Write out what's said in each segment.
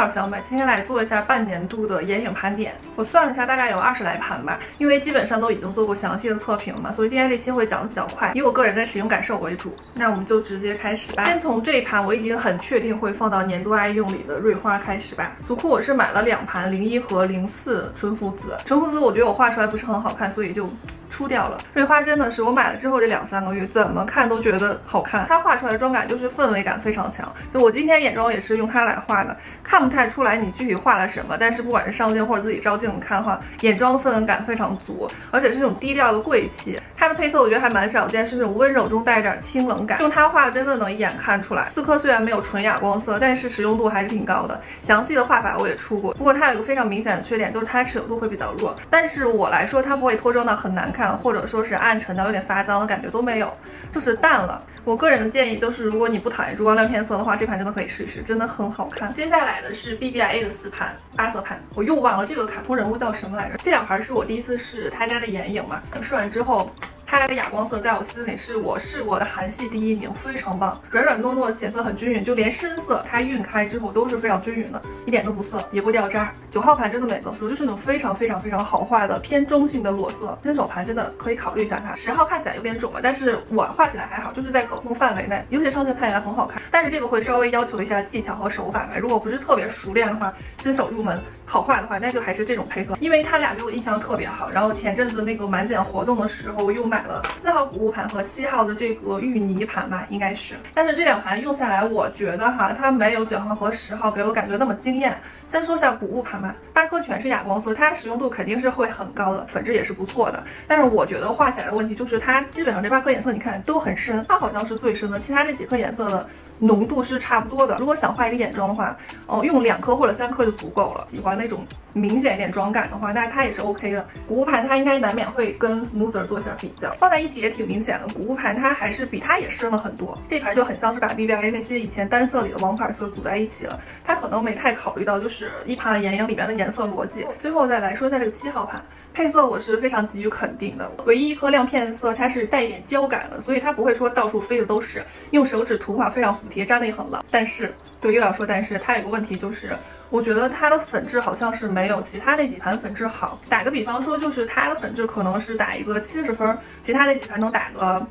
号小美，今天来做一下半年度的眼影盘点。我算了一下，大概有20来盘吧，因为基本上都已经做过详细的测评了嘛，所以今天这期会讲的比较快，以我个人的使用感受为主。那我们就直接开始吧。先从这一盘我已经很确定会放到年度爱用里的瑞花开始吧。图库我是买了2盘01和04纯肤紫，纯肤紫我觉得我画出来不是很好看，所以就出掉了。瑞花真的是我买了之后这2、3个月怎么看都觉得好看，它画出来的妆感就是氛围感非常强。就我今天眼妆也是用它来画的，看不太出来你具体画了什么，但是不管是上镜或者自己照镜子看的话，眼妆的氛围感非常足，而且是那种低调的贵气。它的配色我觉得还蛮少见，是那种温柔中带一点清冷感，用它画真的能一眼看出来。4颗虽然没有纯哑光色，但是实用度还是挺高的。详细的画法我也出过，不过它有一个非常明显的缺点，就是它持久度会比较弱。但是我来说，它不会脱妆到很难看，或者说是暗沉到有点发脏的感觉都没有，就是淡了。我个人的建议就是，如果你不讨厌珠光亮片色的话，这盘真的可以试一试，真的很好看。接下来的是 BBIA 的4盘8色盘，我又忘了这个卡通人物叫什么来着。这2盘是我第一次试他家的眼影嘛，试完之后。它的哑光色在我心里是我试过的韩系第1名，非常棒，软软糯糯，显色很均匀，就连深色它晕开之后都是非常均匀的，一点都不涩，也不掉渣。9号盘真的没得说，就是那种非常好画的偏中性的裸色，新手盘真的可以考虑一下它。10号看起来有点肿了，但是我画起来还好，就是在可控范围内，尤其上镜看起来很好看。但是这个会稍微要求一下技巧和手法吧，如果不是特别熟练的话，新手入门好画的话，那就还是这种配色，因为它俩给我印象特别好。然后前阵子那个满减活动的时候又买了4号谷物盘和7号的这个芋泥盘吧，应该是。但是这2盘用下来，我觉得哈，它没有9号和10号给我感觉那么惊艳。先说下谷物盘吧，8颗全是哑光色，它使用度肯定是会很高的，粉质也是不错的。但是我觉得画起来的问题就是它基本上这8颗颜色你看都很深，它好像是最深的，其他这几颗颜色的浓度是差不多的。如果想画一个眼妆的话，用2颗或者3颗就足够了。喜欢那种明显一点妆感的话，那它也是 OK 的。谷物盘它应该难免会跟 Smoother 做一下比较，放在一起也挺明显的。谷物盘它还是比它也深了很多，这盘就很像是把 BBIA 那些以前单色里的王牌色组在一起了。它可能没太考虑到就是一盘眼影里面的颜色逻辑。最后再来说一下这个7号盘，配色我是非常给予肯定的。唯一一颗亮片色它是带一点胶感的，所以它不会说到处飞的都是，用手指涂画非常服帖，粘的也很牢。但是对，又要说但是，它有个问题就是。我觉得它的粉质好像是没有其他那几盘粉质好。打个比方说，就是它的粉质可能是打一个70分，其他那几盘能打个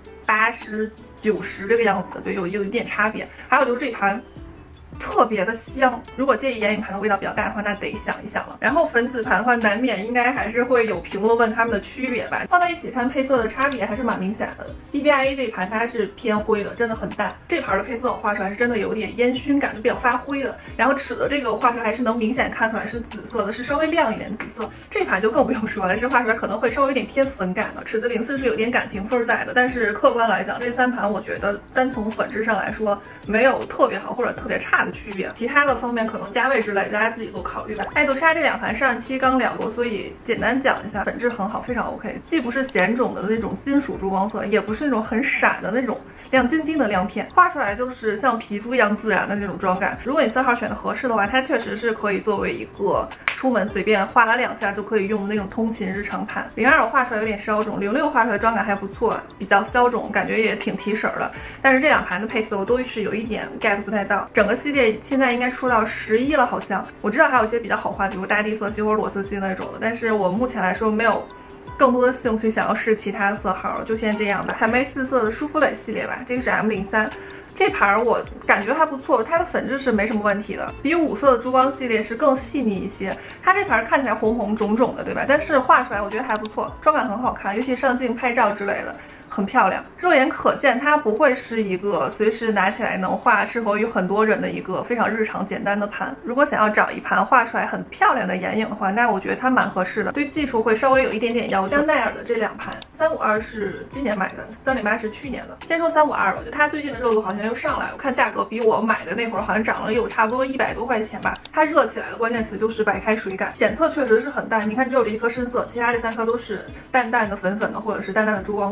80、90这个样子的，对，有一点差别。还有就是这一盘。特别的香，如果介意眼影盘的味道比较大的话，那得想一想了。然后粉紫盘的话，难免应该还是会有评论问它们的区别吧。放在一起看，配色的差别还是蛮明显的。BBIA 这一盘它是偏灰的，真的很淡。这盘的配色我画出来是真的有点烟熏感，就比较发灰的。然后齿的这个我画出来还是能明显看出来是紫色的，是稍微亮一点紫色。这盘就更不用说了，这画出来可能会稍微有点偏粉感的。齿子04是有点感情分在的，但是客观来讲，这3盘我觉得单从粉质上来说没有特别好或者特别差的区别，其他的方面可能价位之类，大家自己做考虑吧。爱豆沙这2盘上期刚聊过，所以简单讲一下，粉质很好，非常 OK， 既不是显肿的那种金属珠光色，也不是那种很闪的那种亮晶晶的亮片，画出来就是像皮肤一样自然的那种妆感。如果你4号选的合适的话，它确实是可以作为一个出门随便画了2下就可以用的那种通勤日常盘。02我画出来有点消肿，06画出来妆感还不错，比较消肿，感觉也挺提神的。但是这2盘的配色我都是有一点 get 不太到。整个系列现在应该出到11了，好像我知道还有一些比较好画，比如大地色系或者裸色系那种的，但是我目前来说没有更多的兴趣想要试其他的色号，就先这样吧。海媚4色的舒肤蕾系列吧，这个是 M03。这盘我感觉还不错，它的粉质是没什么问题的，比5色的珠光系列是更细腻一些。它这盘看起来红红肿肿的，对吧？但是画出来我觉得还不错，妆感很好看，尤其上镜拍照之类的。很漂亮，肉眼可见，它不会是一个随时拿起来能画，适合于很多人的一个非常日常简单的盘。如果想要找一盘画出来很漂亮的眼影的话，那我觉得它蛮合适的。对技术会稍微有一点点要求。香奈儿的这2盘，352是今年买的，308是去年的。先说352吧，我觉得它最近的热度好像又上来了，我看价格比我买的那会儿好像涨了有差不多100多块钱吧。它热起来的关键词就是白开水感，显色确实是很淡，你看只有这1颗深色，其他这3颗都是淡淡的粉粉的或者是淡淡的珠光色。我画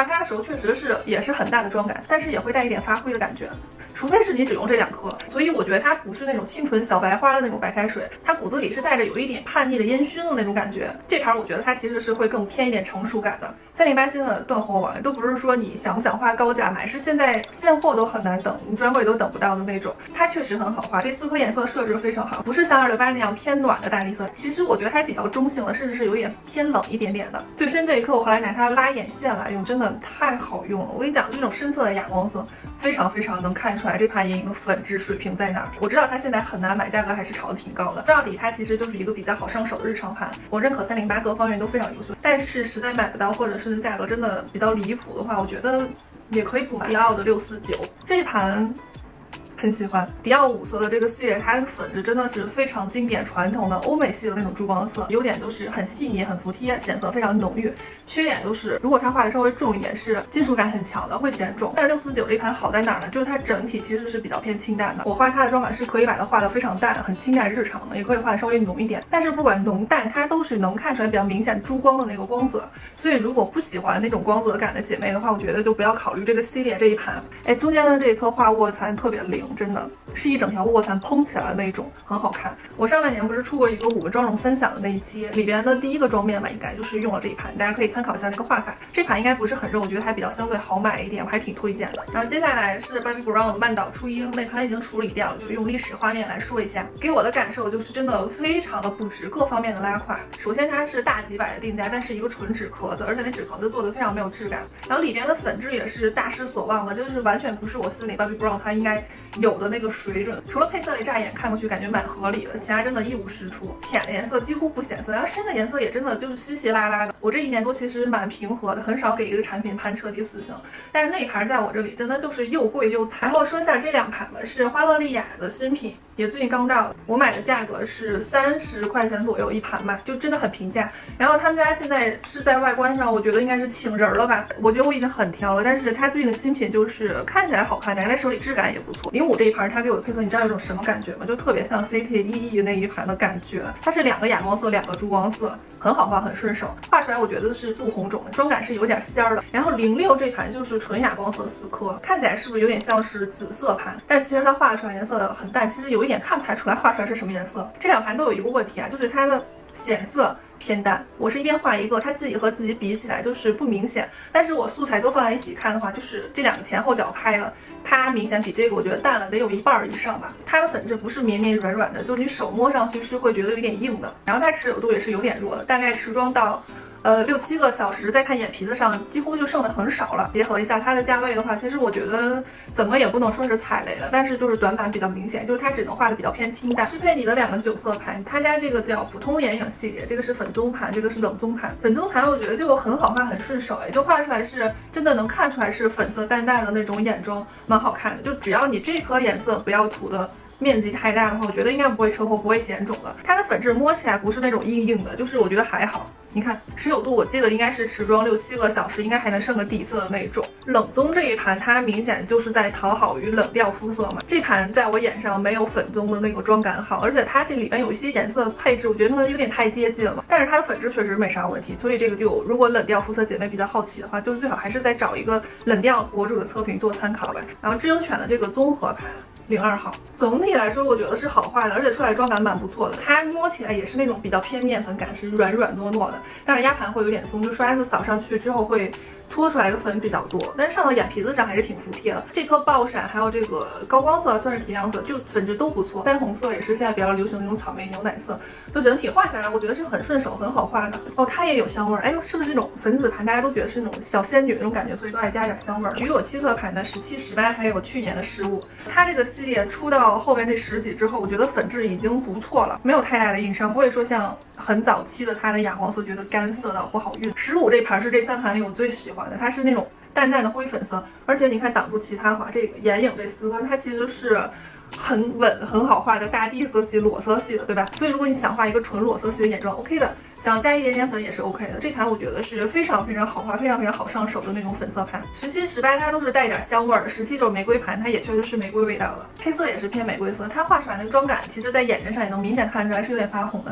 它的时候确实是也是很大的妆感，但是也会带一点发灰的感觉。除非是你只用这2颗，所以我觉得它不是那种清纯小白花的那种白开水，它骨子里是带着有一点叛逆的烟熏的那种感觉。这盘我觉得它其实是会更偏一点成熟感的。308新的断货网都不是说你想不想花高价买，是现在现货都很难等，你专柜都等不到的那种。它确实很好画，这4颗颜色设置非常好，不是像268那样偏暖的大地色，其实我觉得它比较中性的，甚至是有点偏冷一点点的。最深这一颗我后来拿它拉眼线来用，真的太好用了。我跟你讲，这种深色的哑光色非常能看出来这盘眼影的粉质水平在哪儿。我知道它现在很难买，价格还是炒得挺高的。说到底，它其实就是一个比较好上手的日常盘。我认可308各方面都非常优秀，但是实在买不到，或者是价格真的比较离谱的话，我觉得也可以补迪奥的649这一盘。很喜欢迪奥5色的这个系列，它的粉质真的是非常经典传统的欧美系的那种珠光色，优点都是很细腻、很服帖，显色非常浓郁。缺点就是如果它画的稍微重一点，是金属感很强的，会显重。但是649这盘好在哪儿呢？就是它整体其实是比较偏清淡的。我画它的妆感是可以把它画的非常淡，很清淡日常的，也可以画的稍微浓一点。但是不管浓淡，它都是能看出来比较明显珠光的那个光泽。所以如果不喜欢那种光泽感的姐妹的话，我觉得就不要考虑这个系列这一盘。哎，中间的这一颗画卧蚕特别灵，真的是一整条卧蚕蓬起来的那种，很好看。我上半年不是出过一个5个妆容分享的那一期，里边的第1个妆面吧，应该就是用了这一盘，大家可以参考一下这个画法。这盘应该不是很热，我觉得还比较相对好买一点，我还挺推荐的。然后接下来是 Bobbi Brown 的曼岛初樱，那盘已经处理掉了，就用历史画面来说一下。给我的感受就是真的非常的不值，各方面的拉胯。首先它是大几百的定价，但是一个纯纸壳子，而且那纸壳子做的非常没有质感。然后里边的粉质也是大失所望的，就是完全不是我心里 Bobbi Brown 它应该有的那个水准。除了配色乍眼看过去感觉蛮合理的，其他真的一无是处。浅的颜色几乎不显色，然后深的颜色也真的就是稀稀拉拉的。我这1年多其实蛮平和的，很少给一个产品判彻底4星，但是那一盘在我这里真的就是又贵又惨。然后说一下这2盘吧，是花乐丽雅的新品，也最近刚到，我买的价格是30块钱左右一盘吧，就真的很平价。然后他们家现在是在外观上，我觉得应该是请人了吧，我觉得我已经很挑了，但是它最近的新品就是看起来好看，拿在手里质感也不错。05这一盘它给我的配色，你知道有种什么感觉吗？就特别像 CT1E 那一盘的感觉，它是2个哑光色，2个珠光色，很好画，很顺手，画出来我觉得是不红肿的，妆感是有点仙儿的。然后06这盘就是纯哑光色4颗，看起来是不是有点像是紫色盘？但其实它画出来颜色很淡，其实有一点看不太出来画出来是什么颜色。这2盘都有一个问题啊，就是它的显色偏淡。我是一边画一个，它自己和自己比起来就是不明显，但是我素材都放在一起看的话，就是这2个前后脚拍了，它明显比这个我觉得淡了得有1半以上吧。它的粉质不是绵绵软软的，就是你手摸上去是会觉得有点硬的，然后它持久度也是有点弱的，大概持妆到6、7个小时，再看眼皮子上几乎就剩的很少了。结合一下它的价位的话，其实我觉得怎么也不能说是踩雷了，但是就是短板比较明显，就是它只能画的比较偏清淡。适配你的2个9色盘，他家这个叫普通眼影系列，这个是粉棕盘，这个是冷棕盘。粉棕盘我觉得就很好画，很顺手，就画出来是真的能看出来是粉色淡淡的那种眼妆，蛮好看的。就只要你这颗颜色不要涂的面积太大的话，我觉得应该不会车祸，不会显肿的。它的粉质摸起来不是那种硬硬的，就是我觉得还好。你看持久度，我记得应该是持妆6、7个小时，应该还能剩个底色的那种。冷棕这一盘，它明显就是在讨好于冷调肤色嘛。这盘在我眼上没有粉棕的那个妆感好，而且它这里面有一些颜色配置，我觉得有点太接近了。但是它的粉质确实没啥问题，所以这个就如果冷调肤色姐妹比较好奇的话，就最好还是再找一个冷调博主的测评做参考吧。然后知优犬的这个综合盘。02号，总体来说我觉得是好画的，而且出来妆感蛮不错的。它摸起来也是那种比较偏面粉感，是软软糯糯的，但是压盘会有点松，就刷子扫上去之后会搓出来的粉比较多，但是上到眼皮子上还是挺服帖的。这颗爆闪还有这个高光色算是提亮色，就粉质都不错。腮红色也是现在比较流行的那种草莓牛奶色，就整体画下来我觉得是很顺手，很好画的。哦，它也有香味儿，哎呦，是不是这种粉紫盘大家都觉得是那种小仙女那种感觉，所以都爱加点香味儿。橘有7色盘的17、18，还有去年的15，它这个系列出到后面这10几之后，我觉得粉质已经不错了，没有太大的硬伤，不会说像很早期的它的哑光色觉得干涩到不好运。15这盘是这3盘里我最喜欢的，它是那种淡淡的灰粉色，而且你看挡住其他话，这个眼影这4根它其实是很稳很好画的大地色系裸色系的，对吧？所以如果你想画一个纯裸色系的眼妆 OK 的，想加一点点粉也是 OK 的。这盘我觉得是非常好画，非常好上手的那种粉色盘。17、18它都是带一点香味儿的，17就是玫瑰盘，它也确实是玫瑰味道的，配色也是偏玫瑰色。它画出来的妆感其实在眼睛上也能明显看出来是有点发红的。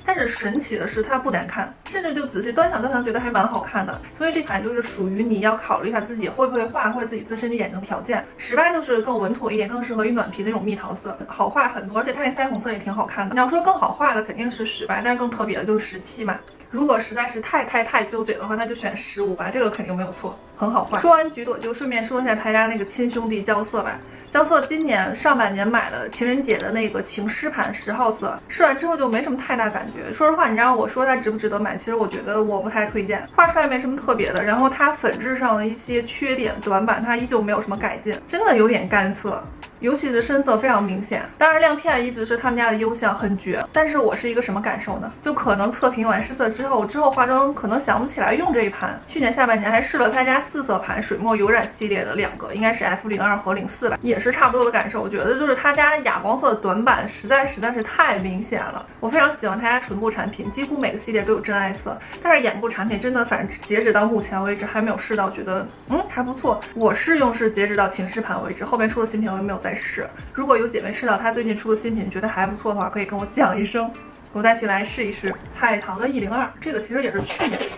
但是神奇的是它不难看，甚至就仔细端详端详觉得还蛮好看的。所以这款就是属于你要考虑一下自己会不会画，或者自己自身的眼睛条件。18就是更稳妥一点，更适合于暖皮的那种蜜桃色，好画很多，而且它那腮红色也挺好看的。你要说更好画的肯定是18，但是更特别的就是17嘛。如果实在是太纠结的话，那就选15吧，这个肯定没有错，很好画。说完橘朵，就顺便说一下他家那个亲兄弟娇色吧。娇色今年上半年买了情人节的那个情诗盘10号色，试完之后就没什么太大感觉。说实话，你让我说它值不值得买，其实我觉得我不太推荐，画出来没什么特别的。然后它粉质上的一些缺点短板，它依旧没有什么改进，真的有点干涩。尤其是深色非常明显，当然亮片一直是他们家的优项，很绝。但是我是一个什么感受呢？就可能测评完试色之后化妆可能想不起来用这一盘。去年下半年还试了他家4色盘水墨有染系列的2个，应该是 F02和04吧，也是差不多的感受。我觉得就是他家哑光色的短板实在是太明显了。我非常喜欢他家唇部产品，几乎每个系列都有真爱色，但是眼部产品真的反正截止到目前为止还没有试到，觉得还不错。我试用是截止到情诗盘为止，后面出的新品我也没有再试。如果有姐妹试到她最近出的新品觉得还不错的话，可以跟我讲一声，我再去来试一试。彩棠的102，这个其实也是去年，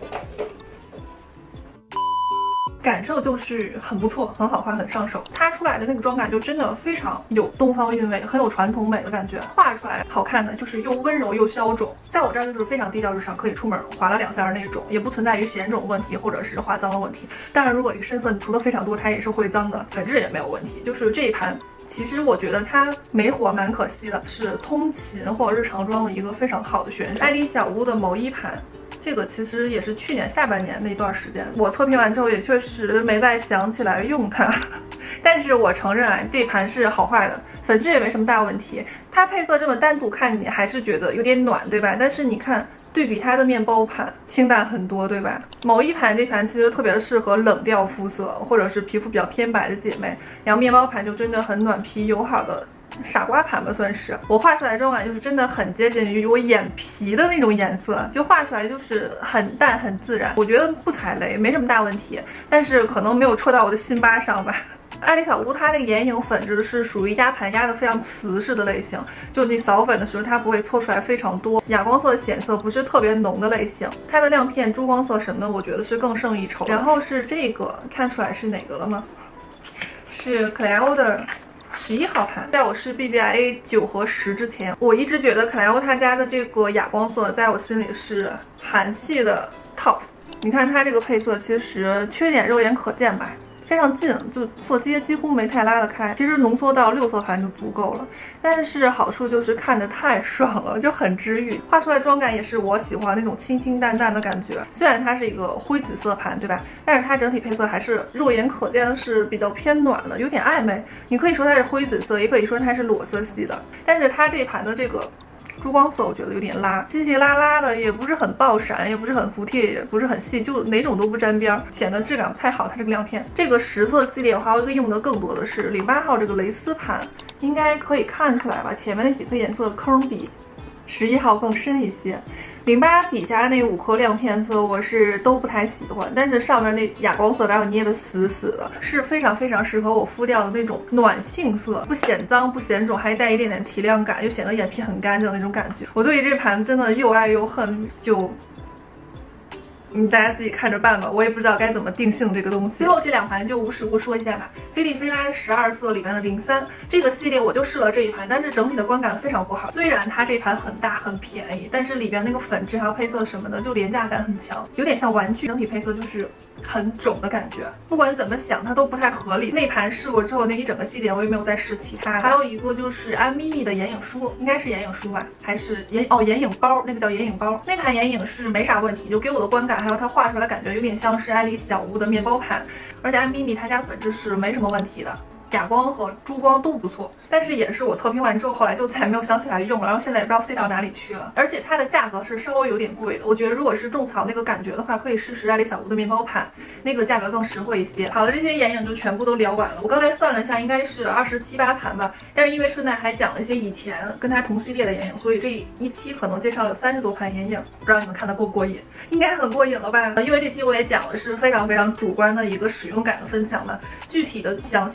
感受就是很不错，很好画，很上手。它出来的那个妆感就真的非常有东方韵味，很有传统美的感觉。画出来好看的就是又温柔又消肿，在我这儿就是非常低调日常，可以出门划了2下那种，也不存在于显肿问题或者是画脏的问题。当然，如果一个深色你涂的非常多，它也是会脏的，本质也没有问题。就是这一盘。其实我觉得它没火蛮可惜的，是通勤或者日常妆的一个非常好的选手。爱丽小屋的某一盘，这个其实也是去年下半年那段时间，我测评完之后也确实没再想起来用它，但是我承认啊，这盘是好画的，粉质也没什么大问题。它配色这么单独看，你还是觉得有点暖，对吧？但是你看。对比它的面包盘清淡很多，对吧？某一盘这盘其实特别的适合冷调肤色或者是皮肤比较偏白的姐妹，然后面包盘就真的很暖皮友好的傻瓜盘吧，算是。我画出来这种感就是真的很接近于我眼皮的那种颜色，就画出来就是很淡很自然，我觉得不踩雷，没什么大问题，但是可能没有戳到我的心巴上吧。爱丽小屋它那个眼影粉质是属于压盘压的非常瓷实的类型，就你扫粉的时候它不会搓出来非常多，哑光色的显色不是特别浓的类型。它的亮片珠光色什么的我觉得是更胜一筹。然后是这个，看出来是哪个了吗？是 Clio 的11号盘。在我试 BBIA 9和10之前，我一直觉得 Clio 他家的这个哑光色在我心里是韩系的 top。你看它这个配色其实缺点肉眼可见吧，非常近，就色阶几乎没太拉得开，其实浓缩到6色盘就足够了。但是好处就是看着太爽了，就很治愈，画出来妆感也是我喜欢那种清清淡淡的感觉。虽然它是一个灰紫色盘，对吧？但是它整体配色还是肉眼可见的是比较偏暖的，有点暧昧。你可以说它是灰紫色，也可以说它是裸色系的。但是它这一盘的这个珠光色我觉得有点拉，稀稀拉拉的，也不是很爆闪，也不是很服帖，也不是很细，就哪种都不沾边，显得质感不太好。它这个亮片，这个10色系列的话，我用的更多的是08号这个蕾丝盘，应该可以看出来吧？前面那几颗颜色坑比11号更深一些。08底下那5颗亮片色我是都不太喜欢，但是上面那哑光色把我捏得死死的，是非常非常适合我敷掉的那种暖性色，不显脏不显肿，还带一点点提亮感，又显得眼皮很干净的那种感觉。我对于这盘真的又爱又恨，就大家自己看着办吧，我也不知道该怎么定性这个东西。最后这2盘就无实物说一下吧。菲丽菲拉12色里面的03这个系列我就试了这一盘，但是整体的观感非常不好。虽然它这盘很大很便宜，但是里边那个粉质还有配色什么的就廉价感很强，有点像玩具，整体配色就是很肿的感觉。不管怎么想它都不太合理。那盘试过之后，那一整个系列我也没有再试其他的。还有一个就是安咪咪的眼影梳，应该是眼影梳吧，还是眼影包，那个叫眼影包。那盘眼影是没啥问题，就给我的观感还有它画出来感觉有点像是爱丽小屋的面包盘，而且安咪咪它家粉质是没什么问题的，哑光和珠光都不错。但是也是我测评完之后，后来就再没有想起来用了，然后现在也不知道塞到哪里去了。而且它的价格是稍微有点贵的，我觉得如果是种草那个感觉的话，可以试试爱丽小屋的面包盘，那个价格更实惠一些。好了，这些眼影就全部都聊完了。我刚才算了一下，应该是27、8盘吧。但是因为顺带还讲了一些以前跟它同系列的眼影，所以这一期可能介绍有30多盘眼影，不知道你们看得过不过瘾？应该很过瘾了吧？因为这期我也讲的是非常非常主观的一个使用感的分享嘛，具体的详细的测评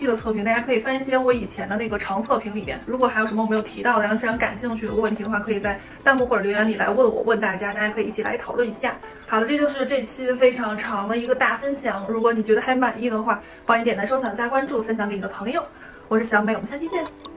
评，大家可以翻一些我以前的那个长测评里面，如果还有什么我没有提到的，然后非常感兴趣的问题的话，可以在弹幕或者留言里来问我，问大家，大家可以一起来讨论一下。好的，这就是这期非常长的一个大分享，如果你觉得还满意的话，欢迎点赞、收藏、加关注，分享给你的朋友。我是小美，我们下期见。